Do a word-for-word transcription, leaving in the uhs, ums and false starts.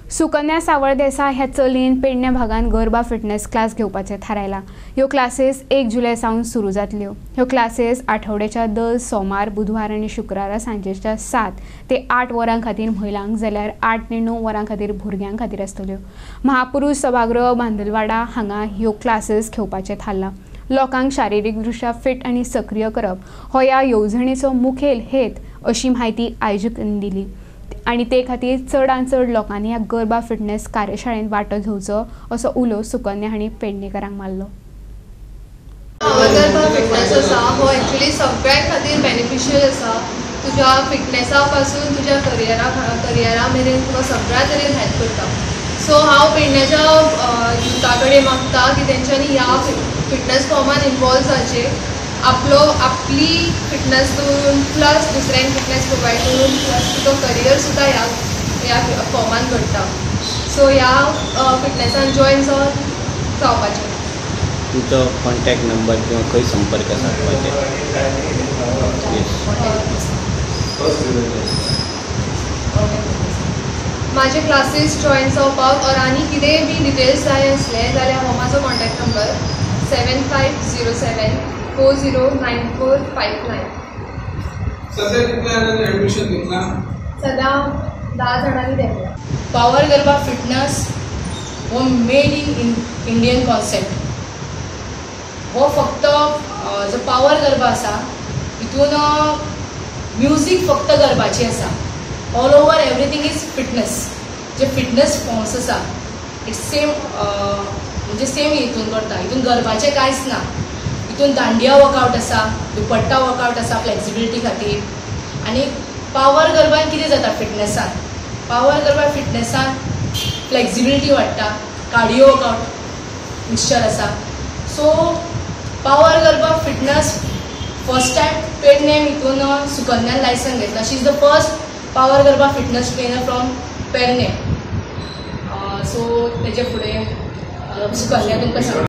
सुकन्या सावळदेसाय ह्या चलयेन पेडण्या भागात गरबा फिटनेस क्लास घेवपाचें थारायला। ह्यो क्लासेस एक जुलै सावन सुरू जातल्यो। ह्यो क्लासेस आठवड्याच्या दर सोमार, बुधवार आनी शुक्रारा सांजेच्या सात ते आठ वरां खातीर महिलांक जाल्यार आठ ते णव वरां खातीर भुरग्यां खातीर आसतल्यो। महापुरुष सभागृह बांदलवाडा हांगा ह्यो क्लासेस घेवपाचें थारला। लोकांक शारिरीकदृष्ट्या फिट आनी सक्रिय करप हो ह्या येवजणेचो मुखेल हेत अशी म्हायती आयोजकांनी दिली आणि ते खातीर चडांत चड लोकांनी ह्या गरबा फिटनेस कार्यशाळेंत वांटो घेवचो असो उलो सुकन्या हांणी पेडणेकारांक मारलो। गरबा फिटनेस आसा हो एक्चुअली सगळ्यां खातीर बेनिफिशियल आसा। तुज्या फिटनेसा पासून तुज्या करियरा करियरा मेरेन तुका सगळ्या तरेन हेल्प करता। सो हांव पेडण्याच्या युथा कडेन मागता की तेंच्यांनी ह्या फिटनेस फॉर्मान इनवॉल्व जावचे, आपलो आपली फिटनेस करून प्लस दुसऱ्यांक फिटनेस प्रोवायड करून प्लस तुजो करियर सुद्दां ह्या ह्या फॉर्मान घडटा। सो ह्या फिटनेसान जॉइन जावपाचें। तुमचो कॉन्टॅक्ट नंबर किंवा खंय संपर्क साधपाचे? माझे क्लासेस जॉइन जावपाक और आनी कितेंय बी डिटेल्स जाय आसले जाल्यार हो म्हाजो contact number seven five zero seven four zero nine four five nine. सध्या कितल्या जाणांनी ॲडमिशन घेतला? सध्या दहा जाणांनी घेतला। पावर गरबा फिटनेस हो मेड इन इंडियन कॉन्सेप्ट। हो फक्त जो पावर गरबा आसा हितून म्युजीक फक्त गरबाची आसा, all over everything is fitness. जे फिटनेस फॉर्म्स आसा इट्स सेम म्हणजे सेम हितून करता। हितून गरबाचें कांयच ना। हितून दांडिया वर्कआउट आसा, दुपट्टा वर्कआउट आसा फ्लेक्सिबिलिटी खातीर। आनी पावर गरबान कितें जाता फिटनेसान? पावर गरबा फिटनेसान फ्लेक्सिबिलिटी वाडटा, कार्डिओ वर्कआउट मिक्सचर आसा। So power garba fitness first time Pernem हितून सुकन्यान लायसन घेतला। She is the first power garba fitness trainer from Pernem. So तेजे फुडें सुकन्या तुमकां सांगता।